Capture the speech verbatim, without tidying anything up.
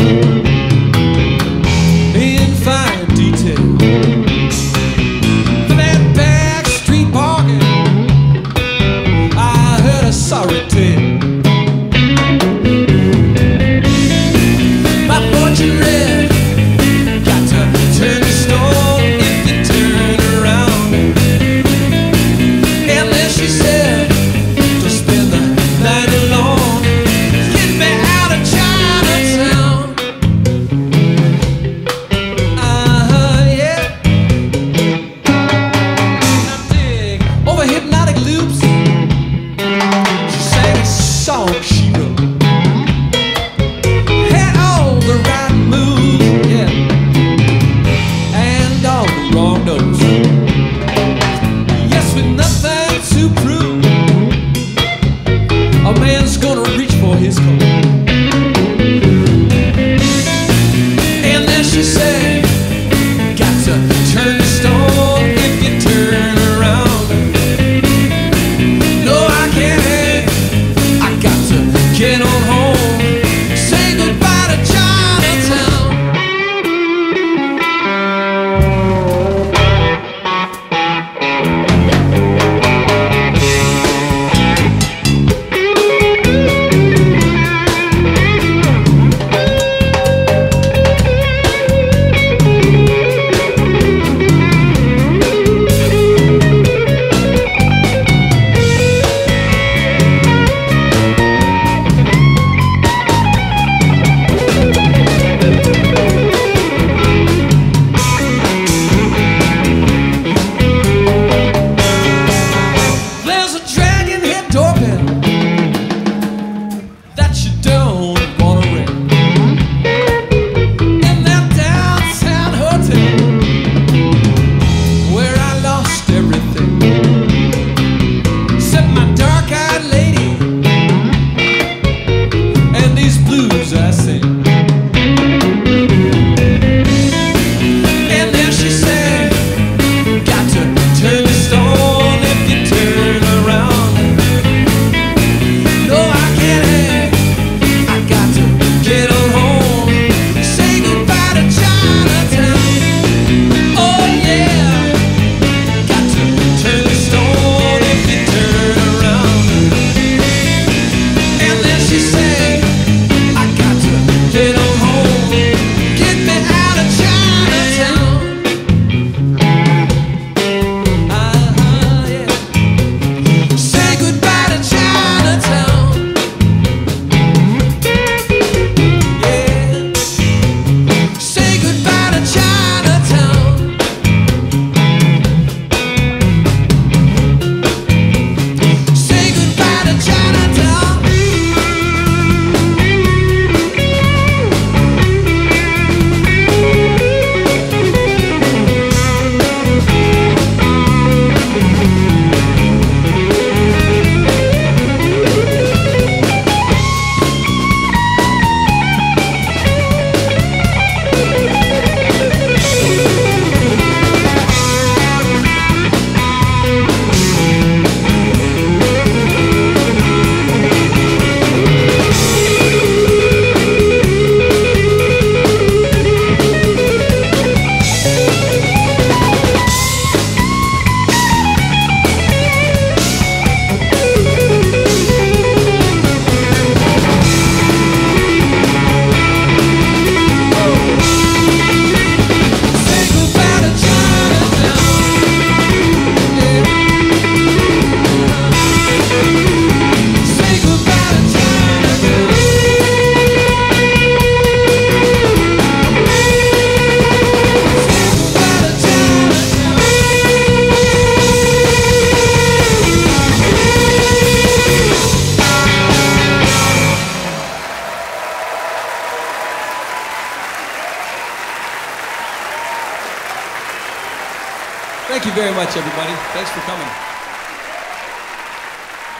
in fine detail. For that back street bargain, I heard a sorry tale. My fortune read, got to turn the stone if you turn around. And then she said, to spend the night alone, get me out of Chinatown. Uh-huh, yeah. I dig over hypnotic loops. She sang a song she wrote. Had all the right moves, yeah, and all the wrong notes. Yes, with nothing to prove, a man's gonna reach for his coat. And then she said, got to turn the stone if you turn around. No, I can't, I got to get on home. Say goodbye to Chinatown. There's a dragon head doorbell that you don't wanna ring in that downtown hotel where I lost everything except my dark-eyed lady and these blues I sing. And then she said, got to turn the stone if you turn around. No, I can't, I got to get on home. Say goodbye to Chinatown. Oh yeah, got to turn the stone if you turn around. And then she said, I got to get on home. Get me out of Chinatown. Uh-huh, yeah. Say goodbye to Chinatown. Yeah. Say goodbye to Chinatown. Say goodbye to Chinatown. Thank you very much, everybody. Thanks for coming.